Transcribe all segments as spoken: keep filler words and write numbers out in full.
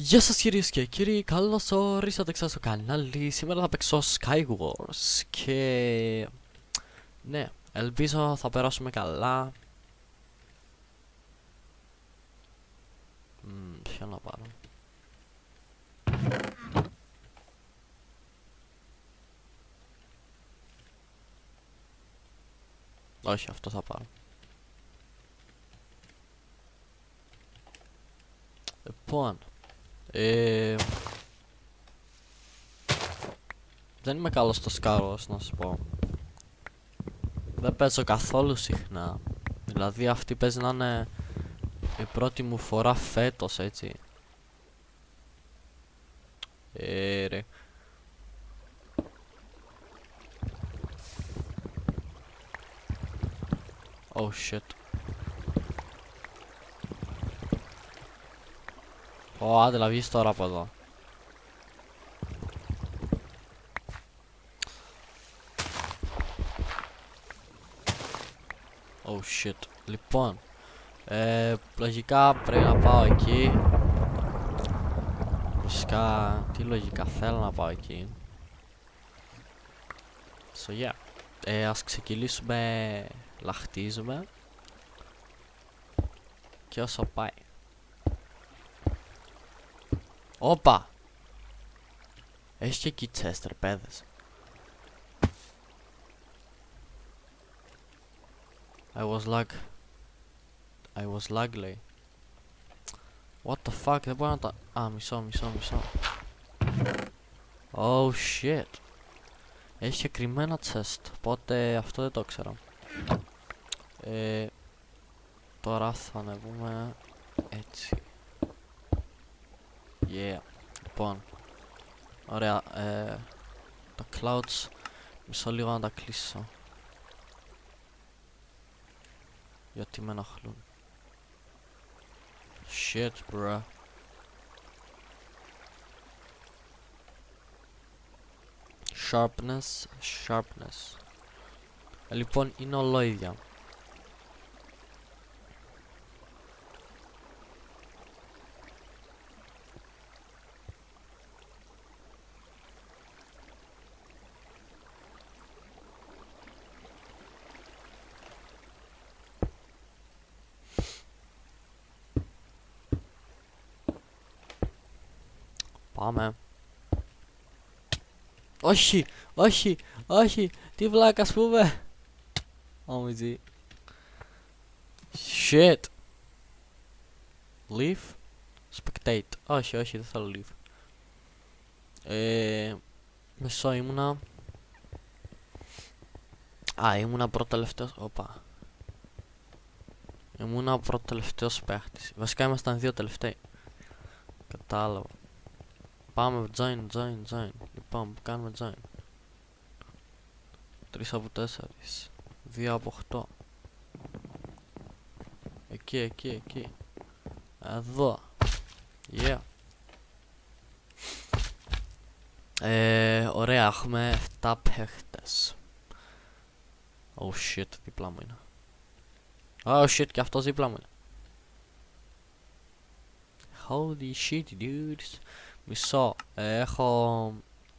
Γεια σας κυρίες και κύριοι, καλώς ορίσατε ξανά στο κανάλι. Σήμερα θα παίξω Skywars και ναι, ελπίζω θα περάσουμε καλά. Μ, ποιο να πάρω? Όχι, αυτό θα πάρω. Λοιπόν, ε, δεν είμαι καλός στο Skywars, να σου πω. Δεν παίζω καθόλου συχνά. Δηλαδή αυτή παίζει να είναι η πρώτη μου φορά φέτος, έτσι. Ε, ρε. Oh shit. Ω, άντε να βγεις τώρα από εδώ. Oh shit. Λοιπόν, ε, λογικά πρέπει να πάω εκεί. Φυσικά, τι λογικά θέλω να πάω εκεί. So yeah. Ε, ας ξεκινήσουμε, λαχτίζουμε. Και όσο πάει. Όπα! Έχει και εκεί τσέστερ, παιδες. I was lag. I was lag, λέει. What the fuck, δεν μπορώ να τα... Α, μισό, μισό, μισό. Oh shit. Έχει και κρυμμένα chest, οπότε αυτό δεν το ξέρω. Ε, τώρα θα ανεβούμε έτσι. Yeah. Λοιπόν. Ωραία. Ε, τα clouds. Μισό λίγο να τα κλείσω. Γιατί με ενοχλούν. Shit, bruh. Sharpness, sharpness. Ε, λοιπόν, είναι ολόιδια. Πάμε. Όχι, όχι, όχι. Τι βλάκα, ας πούμε. Όμιτζι. Shit. Leave. Spectate. Όχι, όχι, δεν θέλω leave. Ε, μισό ήμουνα. Α, ήμουνα πρώτο τελευταίος. Όπα. Ήμουνα πρώτο τελευταίος παίχτης. Βασικά ήμασταν δύο τελευταίοι. Κατάλαβα. Πάμε, join, join, join. Λοιπόν, κάνουμε join. Τρεις από τέσσερις. Δύο από οχτώ. Εκεί, εκεί, εκεί. Εδώ. Yeah. Ε, ωραία, έχουμε επτά παίχτες. Oh shit, δίπλα μου είναι. Oh shit, και αυτός δίπλα μου είναι. Holy shit, dudes. Μισό, ε, έχω...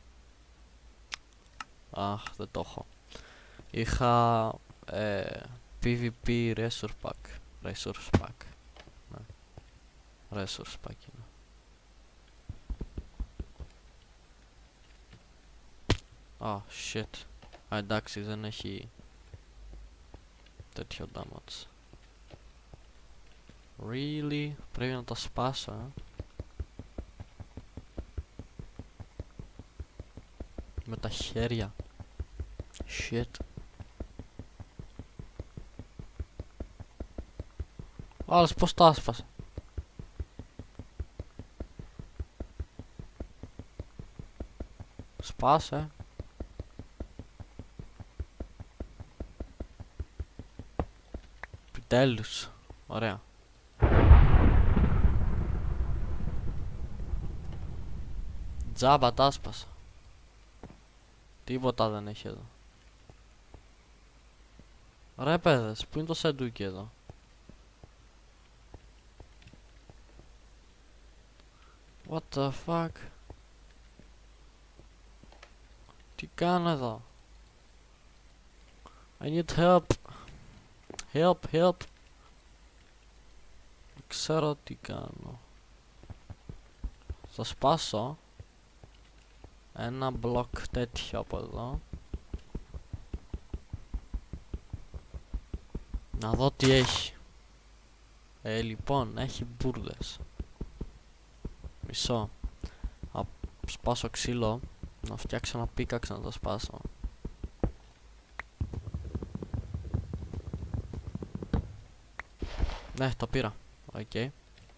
Αχ, δεν το έχω. Είχα ε, PvP resource pack. Resource pack. Ναι. Resource pack είναι. Ah, shit. Α, εντάξει, δεν έχει τέτοιο damage. Really? Πρέπει να τα σπάσω, ε. Με τα χέρια. Shit. Άλλος πως τα άσπασα. Σπάσε. Επιτέλους. Ωραία. Τζάμπα τα άσπασα. Τίποτα δεν έχει εδώ. Ρε παιδες, πού είναι το σεντούκι εδώ? What the fuck? Τι κάνω εδώ? I need help. Help, help. Δεν ξέρω τι κάνω. Θα σπάσω ένα μπλοκ τέτοιο από εδώ. Να δω τι έχει. Ε, λοιπόν, έχει μπουρδες. Μισό. Θα σπάσω ξύλο. Να φτιάξω ένα πίκαξ να το σπάσω. Ναι, το πήρα. Οκ. Okay.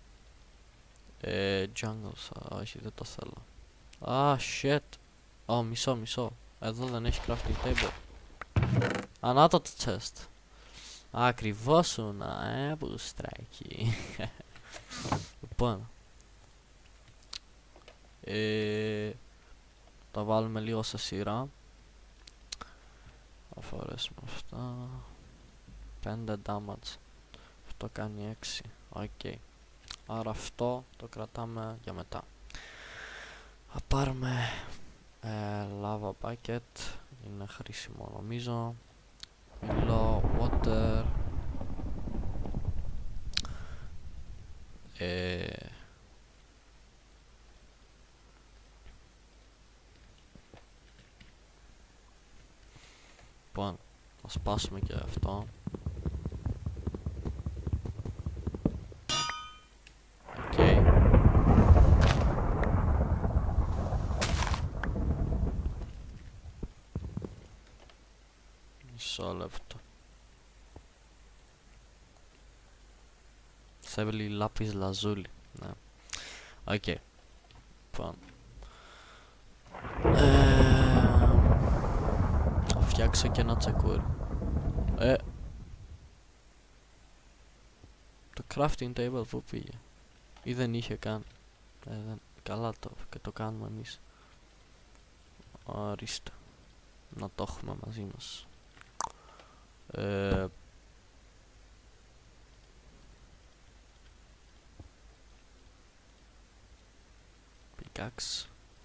Ε, jungles, όχι δεν το θέλω. Ah, shit. Oh, μισό, μισό. Εδώ δεν έχει crafting table. Ανάτο το chest. Ακριβώς σου να, ε, μπουστράκι. Λοιπόν. Ε, τα βάλουμε λίγο σε σειρά. Θα φορέσουμε αυτά. πέντε damage. Αυτό κάνει έξι. Οκ. Okay. Άρα αυτό το κρατάμε για μετά. Θα πάρουμε ε, lava bucket. Είναι χρήσιμο νομίζω. Μιλώ water. Ε, λοιπόν, θα σπάσουμε και αυτό. Μισό λεπτό. Θέλει λάπης λαζούλι. Ναι. Οκ. Okay. Λοιπόν. Ε, θα φτιάξω και ένα τσεκούρι. Ε, το crafting table που πήγε? Ή δεν είχε καν? Ε, δεν, καλά το και το κάνουμε εμείς. Ορίστε. Να το έχουμε μαζί μας. Ε, pickaxe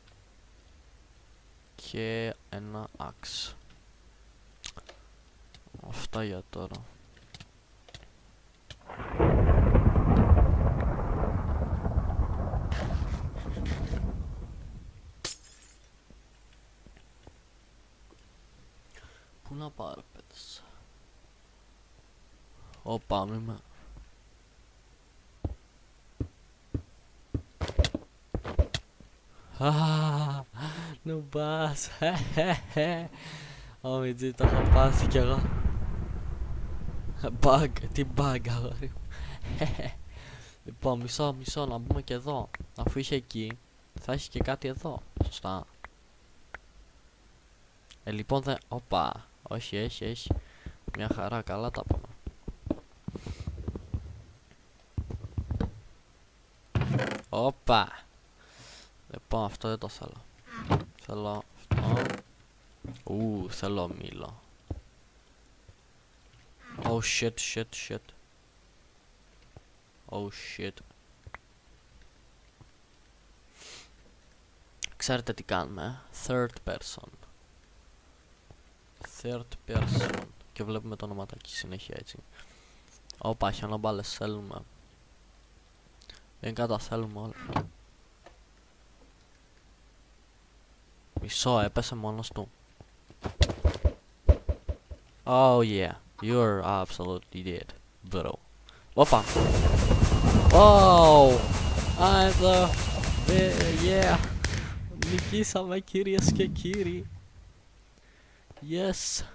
και ένα axe. Αυτά για τώρα. Πού να πάρω πέτσα? Ω, πάμε με. Αχ, νουμπάς. Ω, μιτζή, το έχω πάθει κι εγώ. Bug, τι bug αγόρι. Λοιπόν, μισό, μισό, να μπούμε και εδώ. Αφού είχε εκεί, θα έχει και κάτι εδώ. Σωστά. Ε, λοιπόν δεν... Οπα, όχι, έχει, έχει. Μια χαρά, καλά τα πάμε. Οπα. Λοιπόν, αυτό δεν το θέλω. Θέλω αυτό. Ου, θέλω μήλο. Oh shit, shit, shit. Oh shit. Ξέρετε τι κάνουμε? Third person. Third person. Και βλέπουμε το ονοματάκι συνέχεια έτσι. Όπα, χιονομπάλες θέλουμε. Δεν καταθέλουμε όλα. Μισό, έπεσε μόνος του. Oh yeah, you're absolutely dead, bro. Όπα. Oh, I'm the... yeah. Νικήσαμε κυρίες και κύριοι. Yes.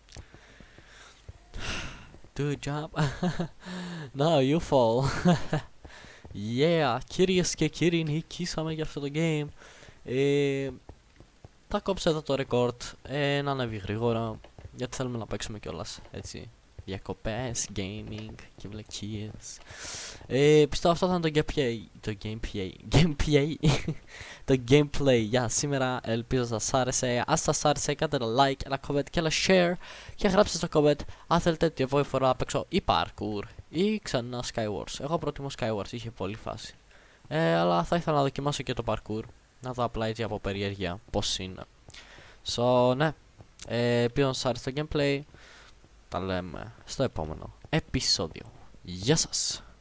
Do a job. No, you fall. Yeah, κυρίες και κύριοι, νικήσαμε για αυτό το game. Ε, θα κόψω εδώ το record, ε, να ανέβει γρήγορα, γιατί θέλουμε να παίξουμε κιόλας, έτσι. Διακοπές, gaming και βλακίες. Ε, πιστεύω αυτό θα είναι το gameplay. Το gameplay. Gameplay. Το gameplay για σήμερα. Ελπίζω να σας άρεσε. Αν σας άρεσε, κάντε ένα like, ένα comment και ένα share. Και γράψτε στο comment αν θέλετε την επόμενη φορά να παίξω ή parkour ή ξανά Skywars. Εγώ προτιμώ Skywars, είχε πολύ φάση. Ε, αλλά θα ήθελα να δοκιμάσω και το parkour. Να δω απλά έτσι από περιέργεια πώς είναι. So, ναι. Ε, Ελπίζω σας άρεσε το gameplay. Τα λέμε στο επόμενο επεισόδιο. Γεια σας!